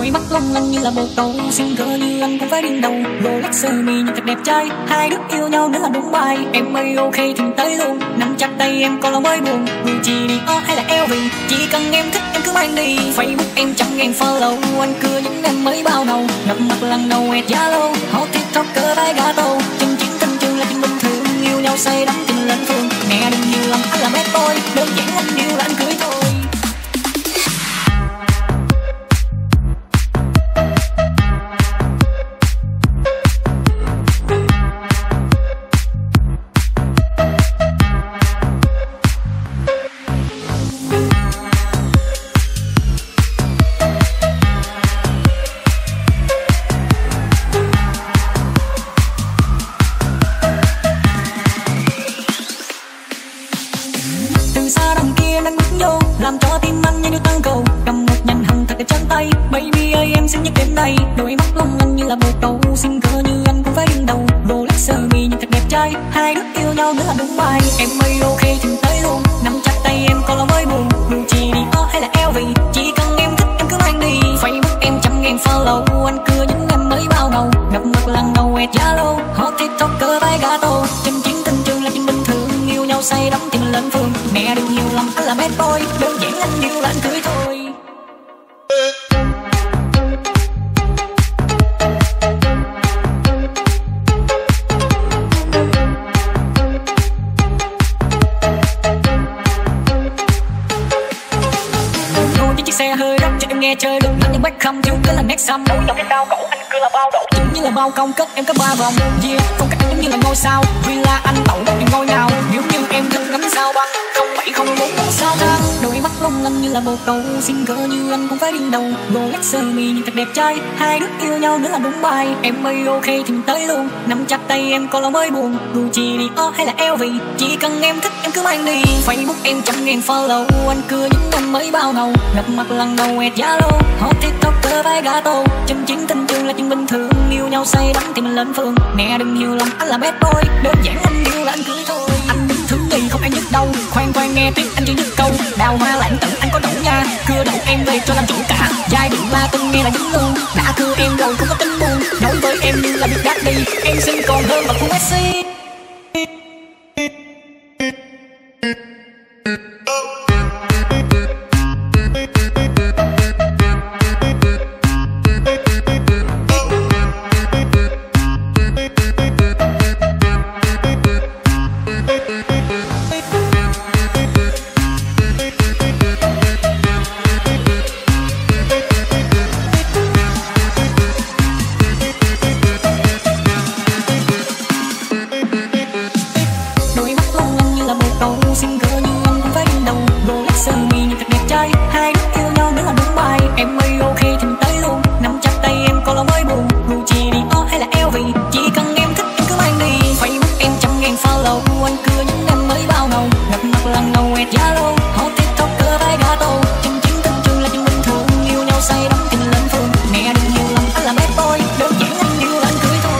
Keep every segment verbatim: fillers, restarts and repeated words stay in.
đôi mắt long lanh như là bồ câu, xinh gơ như anh cũng phải điên đầu. Rolex sơ mi nhìn thật đẹp trai, hai đứa yêu nhau nữa là đúng bài. Em ơi ok thì tới luôn, nắm chặt tay em còn là mới buồn. Gucci đi o hay là eo vì chỉ cần em thích em cứ mang đi. Facebook em trăm ngàn follow, anh cưa những em mới bao đầu. Gặp mặt lần đầu ẹt Zalo, hot tiktoker vai gato. Chân chính tình trường là chuyện bình thường, yêu nhau say đắm tình lên phường. Mẹ đừng hiểu lầm anh là bad boy, đơn giản anh yêu là anh cưới thôi. Làm cho tim anh như tăng cầu, cầm một nhành hồng thật ở chân tay. Baby ơi em xinh nhất đêm nay, đôi mắt long lanh như là bồ câu, xinh gơ như anh cũng phải điên đầu. Rolex sơ mi nhìn thật đẹp trai, hai đứa yêu nhau nữa là đúng bài. Em ơi ok thì tới luôn, nắm chặt tay em còn là mới buồn. Gucci đi o hay là eo vì chỉ cần em thích em cứ mang đi. Facebook em trăm ngàn follow, anh cưa những em mới bao đầu. Gặp mặt lần đầu ẹt Zalo, hot tiktoker vai gato. Chân chính tình trường là chuyện bình thường, yêu nhau say đắm tình lên phường. Mẹ đừng hiểu lầm anh là bad boy, đơn giản anh yêu là anh cưới thôi. Ngồi trên chiếc xe hơi rộng cho em nghe chơi được lắm những bách không thiếu cái là nét xăm. Đôi dòng trên cao cổ anh cứ là bao độ, chính như là bao công cất em có ba vòng. Yeah, phong cách em như là ngôi sao, villa anh tậu em ngôi nào. Nếu như em thích ngắm sao băng không bảy không bốn sao thang. Đôi mắt long lanh như là bồ câu, xinh gơ như anh cũng phải điên đầu. Rolex sơ mi nhìn thật đẹp trai, hai đứa yêu nhau nữa là đúng bài. Em ơi ok thì tới luôn, nắm chặt tay em còn là mới buồn. Gucci đi o hay là eo vì chỉ cần em thích em cứ mang đi. Facebook em trăm ngàn follow, anh cưa những em mới bao đầu. Gặp mặt lần đầu ẹt Zalo, hot tiktoker vai gato. Chân chính tình trường là chuyện bình thường, yêu nhau say đắm thì mình lên phường. Mẹ đừng hiểu lầm anh là bad boy, đơn giản anh yêu là anh cưới thôi. Anh bình thường gì không ai nhức đâu, khoan khoan nghe tiếp anh chỉ nhức câu. Đào hoa lãng tử anh có đủ nha, cưa đậu em về cho làm chủ cả. Giai điệu ba từng nghe là dính luôn, đã cưa em rồi không có tính buồn. Nói với em như là Big Daddy, em xinh còn hơn mà của Messi. Xinh gơ như anh cũng phải điên đầu. Rolex sơ mi nhìn thật đẹp trai, hai đứa yêu nhau nữa là đúng bài. Em ơi ok thì tới luôn, nắm chặt tay em còn là mới buồn. Gucci đi o hay là eo vì chỉ cần em thích em cứ mang đi. Facebook em trăm ngàn follow, anh cưa những em mới bao đầu. Gặp mặt lần đầu ẹt Zalo, hot tiktoker vai gato. Chân chính tình trường là chuyện bình thường, yêu nhau say đắm thì mình lên phường. Mẹ đừng hiểu lầm anh là bad boy, đơn giản anh yêu là anh cưới thôi.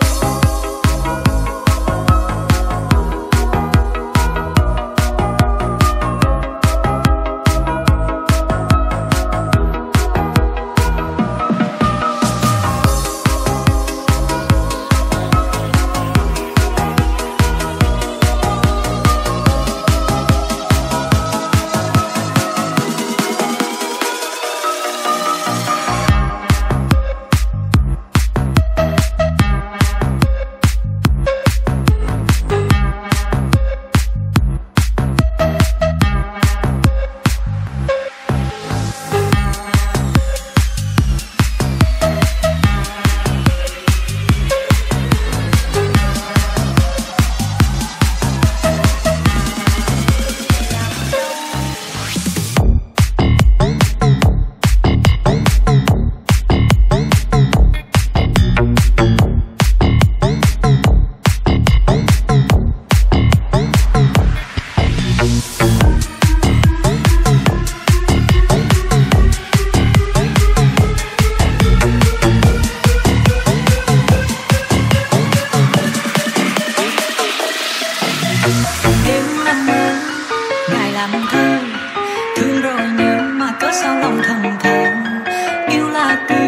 làm thơ thương rồi nhớ mà cớ sao lòng thầm thờ yêu là cứ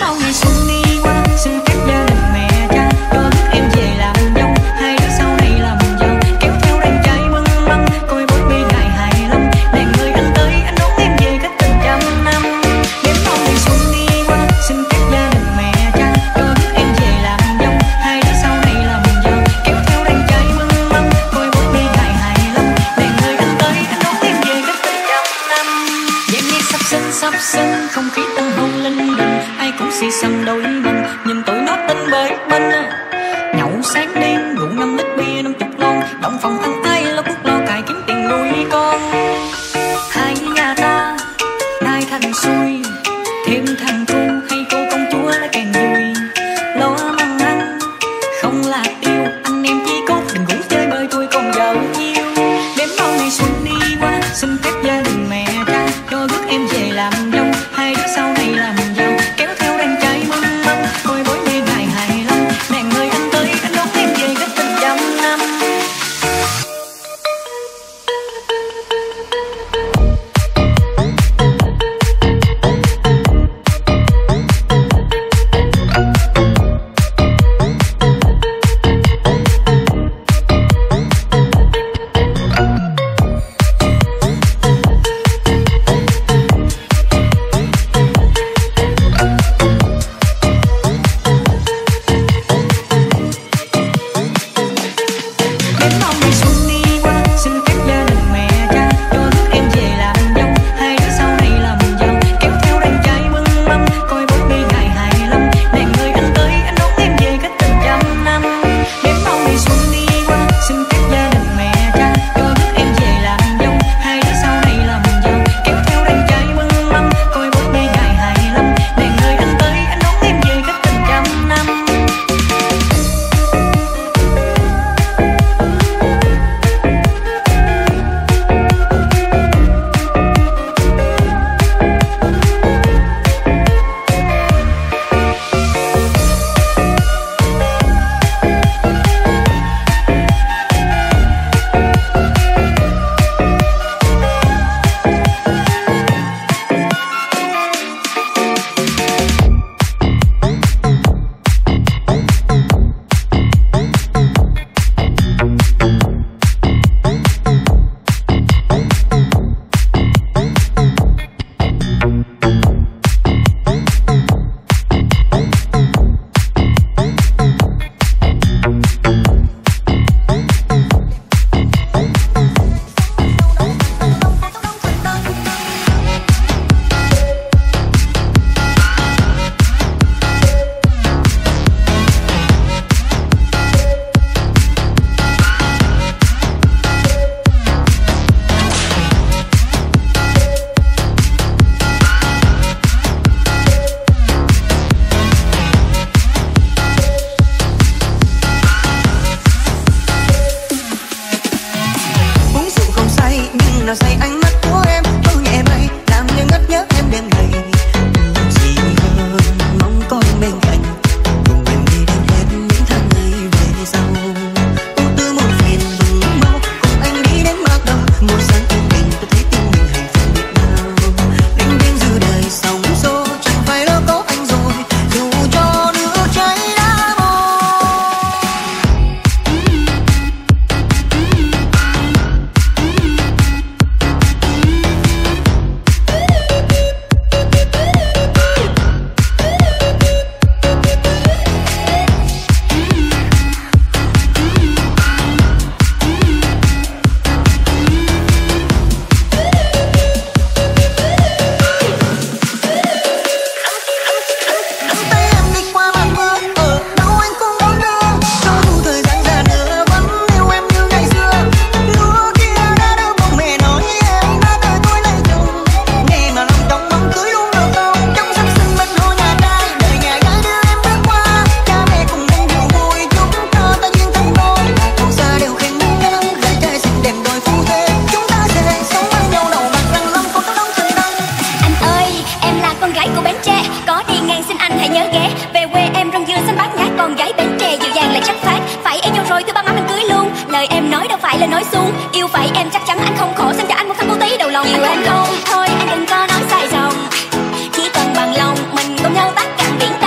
bao ngày xuân đi qua, xin phép gia đình mẹ cha cho biết em về làm dâu, hai đứa sau này làm giàu, kéo theo đàn trai mừng măng, coi bối bê ngày hài long. Đàn người anh tới anh đón em về cách tình trăm năm. Đến bao ngày xuân đi qua, xin phép gia đình mẹ cha cho biết em về làm dâu, hai đứa sau này làm giàu, kéo theo đàn trai mừng măng, coi bối bê ngày hài long. Đàn người anh tới anh đón em về cách tình trăm năm. Đêm nay sắp sinh sắp sinh, không khí tân hôn linh đình, ai cũng xì xầm đôi mình, nhìn tụi nó tin bới bênh. Nhậu sáng đêm rượu năm lít bia năm chục lon, động phòng ăn tay lo cuốc lo cài kiếm tiền nuôi con. Hai nhà ta nay thành xuôi, thêm thằng cu hay cô công chúa lại càng vui. Lo măng ăn không là tiêu, anh em chỉ cốt đừng ngủ chơi bơi tôi còn vợ yêu. Đến bao ngày xuân đi qua, xin phép gia đình mẹ cha cho rước em về làm dâu, hai đứa sau này làm giàu, kéo theo đàn trai mừng măng, coi bối bê ngày hài long. Nàng người anh tới anh đón em về cách tình trăm năm. Đến bao ngày xuân đi qua, xin phép gia đình mẹ cha cho rước em về làm dâu, hai đứa sau này làm giàu, kéo theo đàn trai mừng măng, coi bối bê ngày hài long. Nàng người anh tới anh đón em về cách tình trăm năm. Đến bao ngày xuân đi qua, xin phép gia đình mẹ cha cho rước em về làm dâu, hai đứa sau này làm giàu, kéo theo đàn trai mừng măng, coi bối bê ngày hài long. Nàng người anh tới anh đón em về cách tình trăm năm. Uống rượu không say nhưng nào say ánh mắt của em mơ nhẹ bay làm như ngất nhớ em đêm ngày. Chỉ hơn mong con bên cạnh cùng em đi đến hết những tháng ngày về sau. Ưu tư một phiền vừng mau cùng anh đi đến bắt đầu một sáng yên bình, tôi thấy tim mình hạnh phúc biết bao. Linh đinh dư đời sóng xô chẳng phải lo có anh rồi, dù cho nước cháy đã mòn. Nắm tay em đi qua màn mưa, ở đâu anh cũng muốn đưa. Cho dù thời gian già nữa vẫn yêu em như ngày xưa. Lúa kia đã đỡ bông mẹ nói em đã đợi tôi lấy chồng. Nghe mà lòng trong mong cưới luôn được không? Trong sắp sinh bên hồ nhà trai, đời nhà gái đưa em bước qua. Cha mẹ cùng anh rượu vui chúc cho ta duyên thành đôi. Cuộc xa đều khen nắng gái trai xinh đẹp đôi phu thê. Chúng ta sẽ sống bên nhau đầu bạc răng long có đón tình đăng. Anh ơi, em là con gái của Bến Tre, có đi ngang xin anh hãy nhớ ghé. Về quê em rong dưa xanh bát ngát, con gái Bến Tre dịu dàng lại chất phác. Phải em yêu rồi tôi ba má mình cưới luôn, lời em nói đâu phải là nói suông. Yêu phải em chắc chắn anh không khổ, xin cho anh một thằng cô tí đầu lòng. Yêu anh không, thôi anh đừng có nói sai dòng, chỉ cần bằng lòng mình cùng nhau tắt cạn biển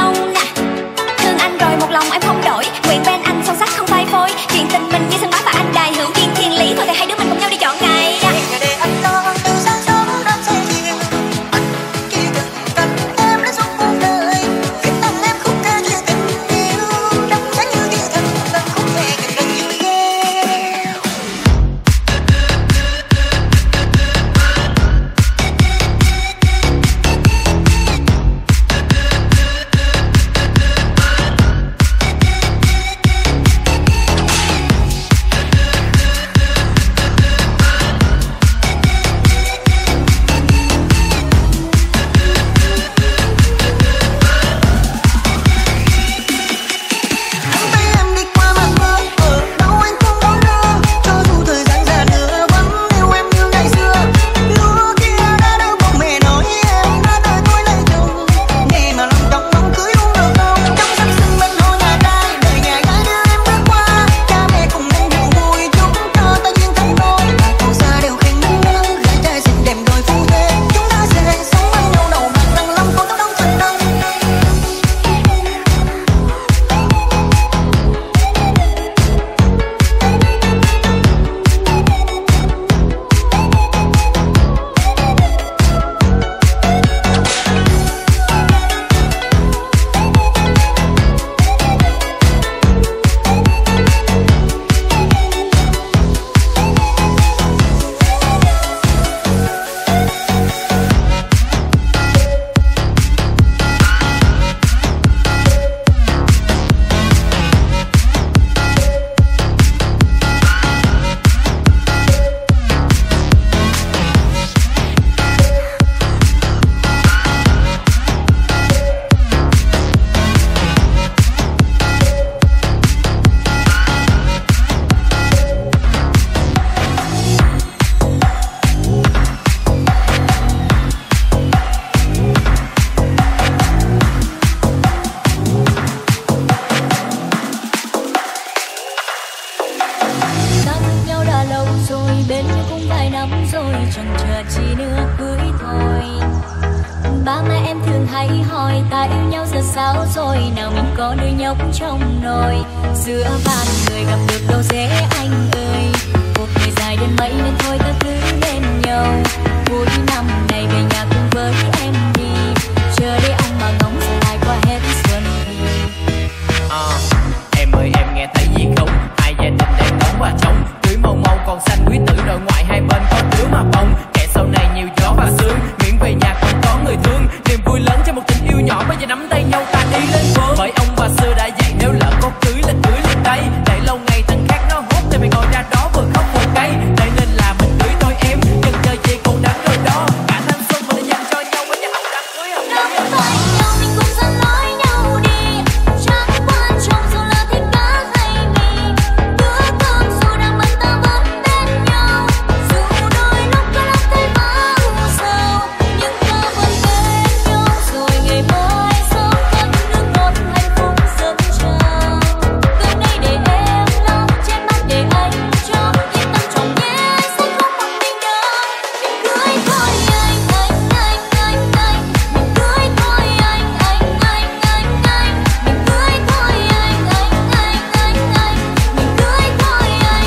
mà em thường hay hỏi ta yêu nhau giờ sao rồi, nào mình có nuôi nhóc trong nồi. Giữa bàn người gặp được đâu dễ anh ơi, cuộc đời dài đến mấy nên thôi ta cứ bên nhau. Cuối năm này về nhà cùng với em đi, chờ để anh mà ngóng sẽ lại qua hết xuân thì. À, em ơi em nghe thấy gì không? Hai gia đình đang đóng và trống, cưới màu màu còn xanh quý tử, nội ngoại hai bên có đứa mà bông. Kẻ sau này nhiều gió và sương, miễn về nhà còn có người thương. Niềm vui lớn cho một tình yêu nhỏ, bây giờ nắm tay nhau ta đi lên vườn. Bởi ông bà xưa đã dạy nếu lỡ có cưới là cưới liền đây, để lâu ngày thằng khác nó hốt thì mày ngồi ra đó vừa khóc vừa cay. Đây nên là mình cưới thôi em, chân chơi gì còn đáng rồi đó. Cả thanh xuân mình dành cho nhau, bây giờ ông đã cưới không đâu phải nhau mình cùng dẫn lối nhau đi, chẳng quan trọng dù là thịt cá hay mì. Bữa cơm dù đang bận ta vẫn bên nhau, dù đôi lúc có lắm thấy máu sầu, nhưng ta vẫn bên nhau rồi ngày mai sống vẫn nước ngọt hạnh phúc dâng trào. Từ nay để em lo, che mắt để anh cho, yên tâm trọn nhé anh sẽ không một mình đâu. Mình cưới thôi anh anh anh anh anh, mình cưới thôi anh anh anh anh anh, mình cưới thôi anh anh anh anh anh, mình cưới thôi anh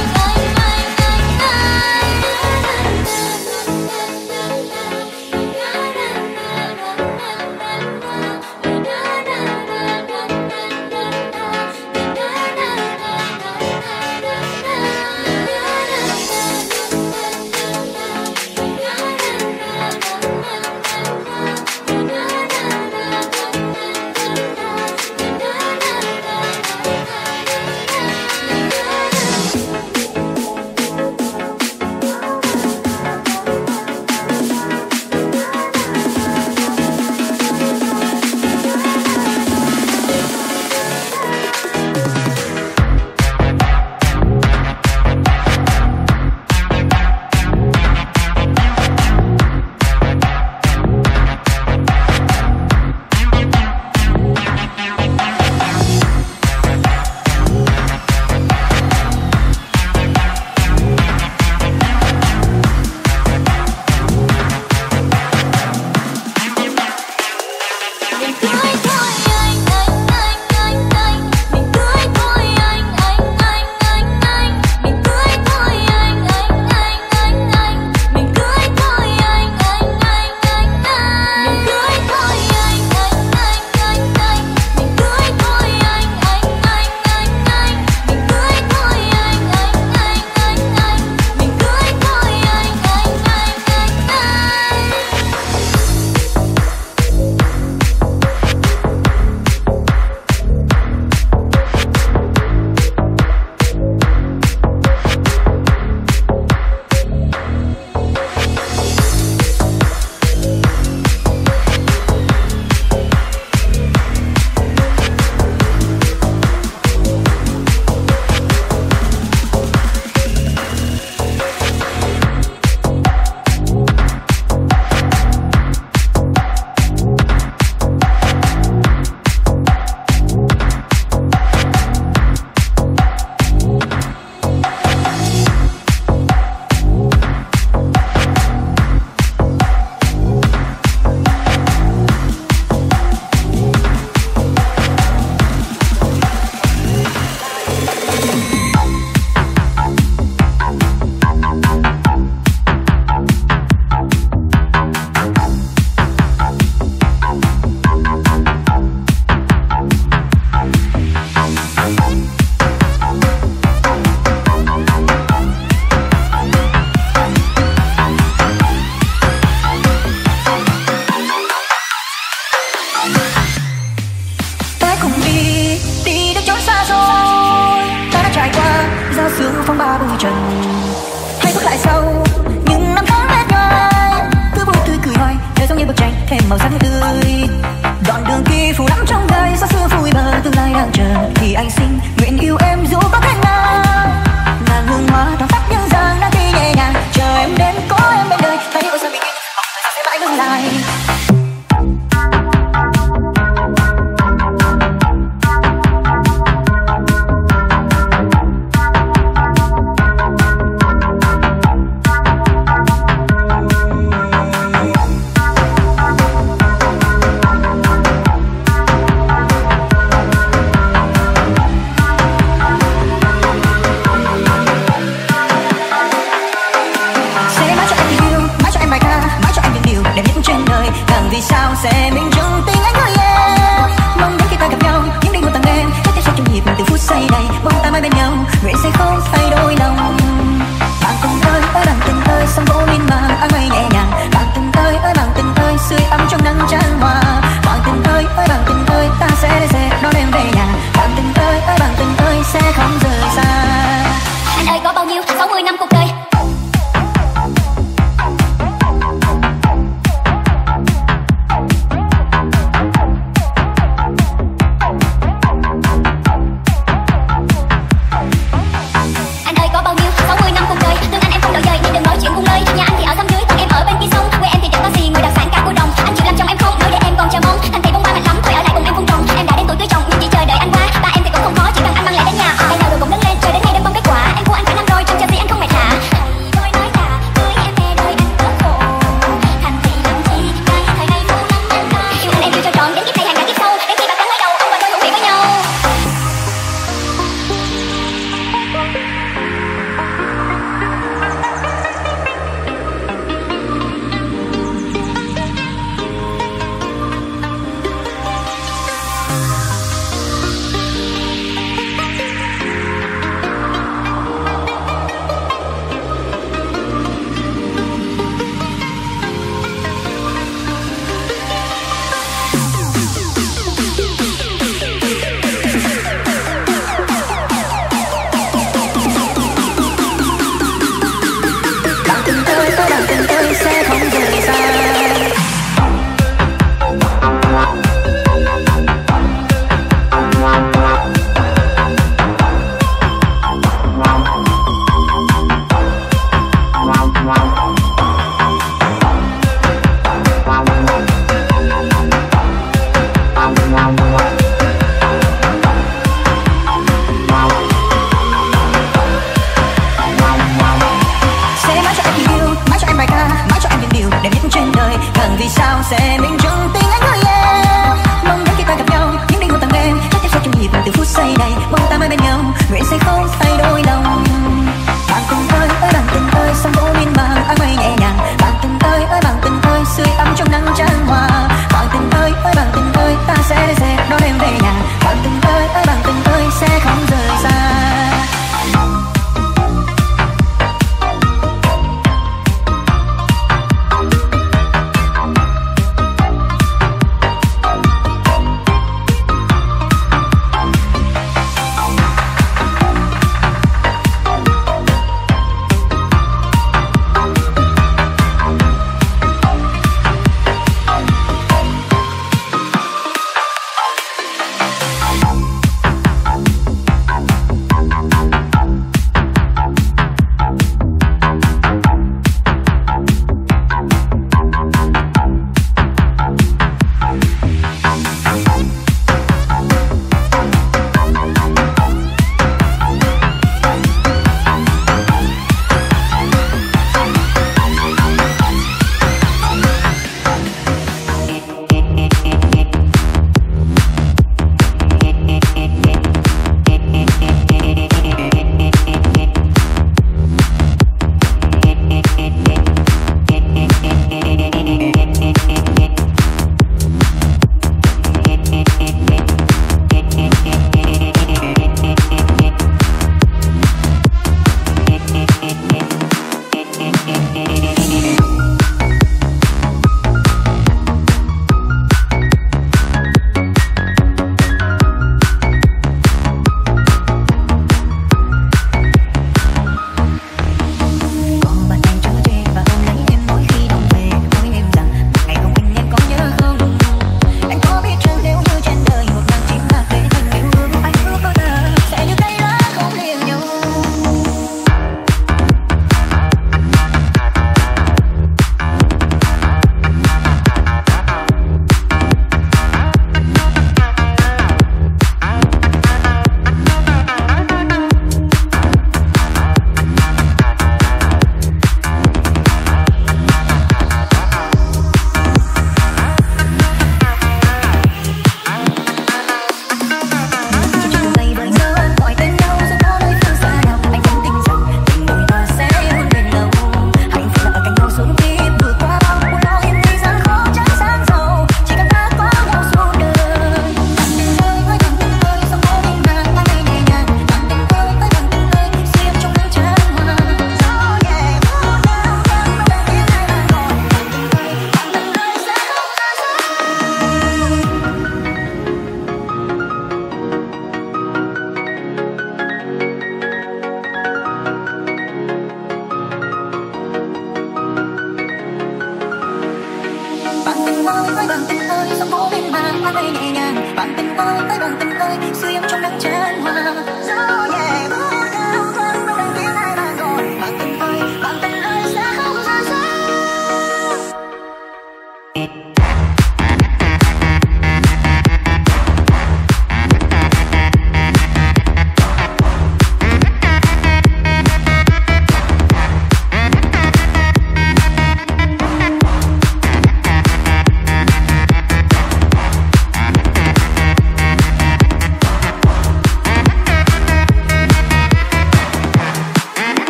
bay nhẹ nhàng. Bạn tình ơi ơi bạn tình ơi, suy em trong nắng chán hoa. Gió nhẹ vỗ cao hơn đâu đang tiếng hai bạn gọi. Bạn tình ơi bạn tình ơi sẽ không rời xa.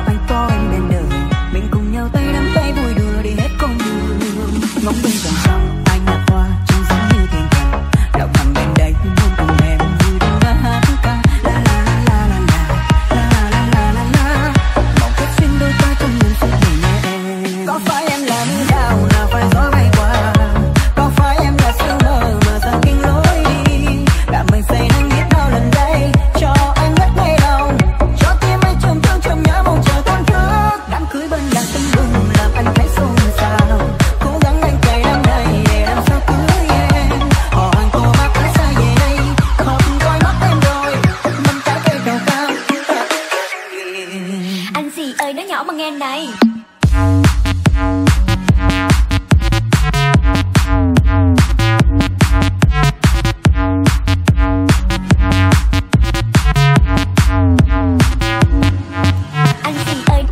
cho anh có anh bên đời, mình cùng nhau tay nắm tay vui đùa đi hết con đường. Ngóng bên dòng sông anh nhặt hoa trông giống như thiên thần, đậu thẳng bên đây muốn cùng em vui đùa hát ca. La la la la la la la la la la, mong kết duyên đôi ta trong những phút ngày nhẹ. Có phải em là mưa đào nào phải gió bay qua, có phải em là sương mờ mà ra kinh lối đi, đã mình say nắng biết bao lần đây cho anh ngất ngây lòng, cho tim anh trầm thương trầm nhớ mong chờ con thức. Đám cưới bên đàn tưng bừng làm anh thấy xôn xao, cố gắng anh cày năm này để làm sao cưới em. Họ hàng cô bác đã xa về đây, họ cùng coi mắt em rồi, mâm trái cây cao cao. Anh gì ơi nói nhỏ mà nghe này. Anh gì ơi.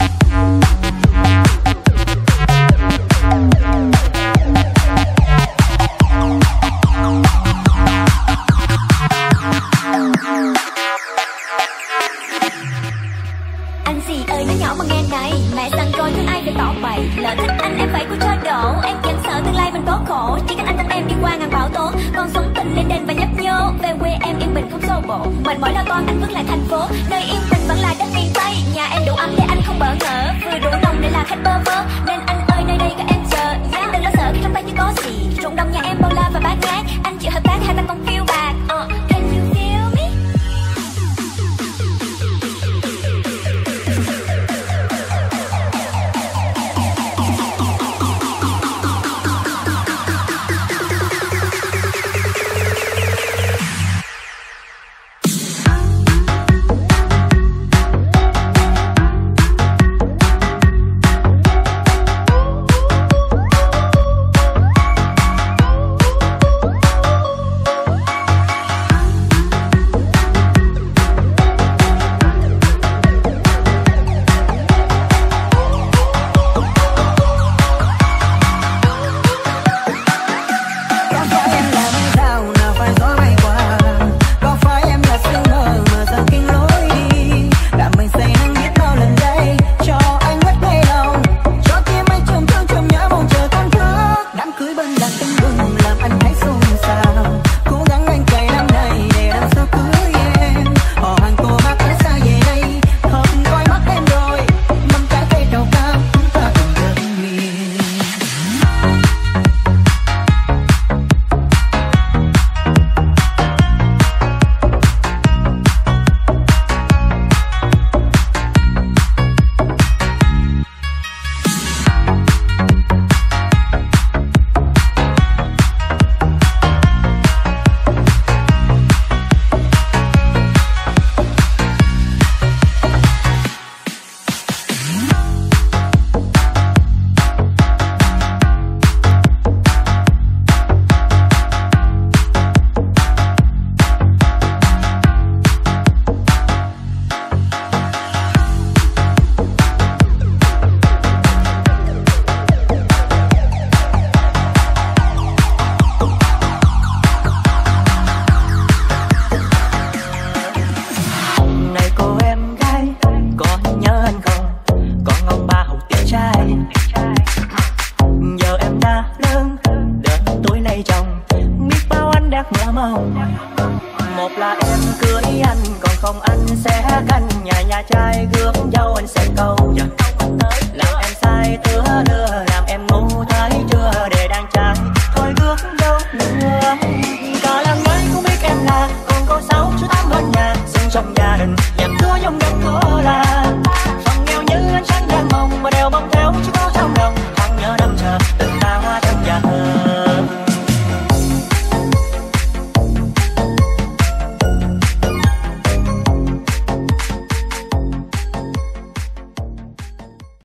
Anh gì ơi nói nhỏ mà nghe này, mẹ dặn rồi thương ai phải tỏ bày, lỡ thích anh em phải có trao đổ, em chẳng sợ tương lai mình có khổ, chỉ cần anh dẫn em đi qua ngàn bão tố, con sống tình lên đền và nhấp nhô, về quê em yên bình không xô bồ, mệt mỏi lo toan anh bước lại thành phố, nơi yên bình vẫn là đất miền Tây, nhà em đủ ấm để anh không bỡ ngỡ, vừa đủ nồng để là khách bơ vơ, nên anh ơi nơi đây có em chờ, yeah, đừng lo sợ khi trong tay chưa có gì, ruộng đồng nhà em bao la và bát ngát, anh chịu hợp tác hai ta còn phiêu bạc, uh, can you feel me? Một là em cưới anh, còn không anh sẽ canh nhà nhà trai gước dâu anh sẽ câu. Làm em sai tứa lừa, làm em ngu thấy chưa, để đàn trai thôi gước dâu nữa. Cả làng mới cũng biết em là con cô sáu chú tám bên nhà, sinh trong gia đình nhạc chúa trong đất của làng.